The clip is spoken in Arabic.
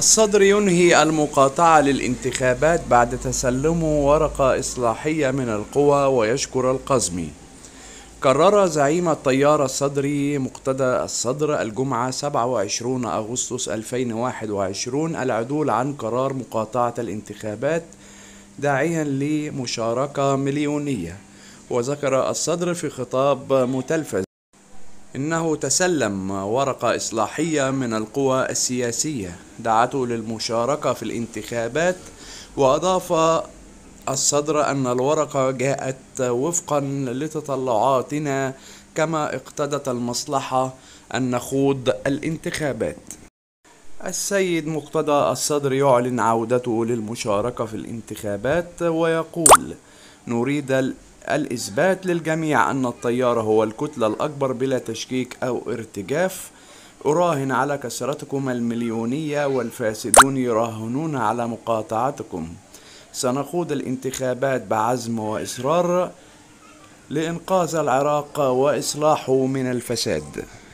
الصدر ينهي المقاطعة للانتخابات بعد تسلمه ورقة إصلاحية من القوى ويشكر القزمي. قرر زعيم التيار الصدري مقتدى الصدر الجمعة 27 أغسطس 2021 العدول عن قرار مقاطعة الانتخابات داعيا لمشاركة مليونية. وذكر الصدر في خطاب متلفز إنه تسلم ورقة إصلاحية من القوى السياسية دعته للمشاركة في الانتخابات. وأضاف الصدر أن الورقة جاءت وفقا لتطلعاتنا، كما اقتضت المصلحة أن نخوض الانتخابات. السيد مقتدى الصدر يعلن عودته للمشاركة في الانتخابات ويقول: نريد الإثبات للجميع أن التيار هو الكتلة الأكبر بلا تشكيك أو ارتجاف. أراهن على كثرتكم المليونية والفاسدون يراهنون على مقاطعتكم. سنخوض الانتخابات بعزم وإصرار لإنقاذ العراق وإصلاحه من الفساد.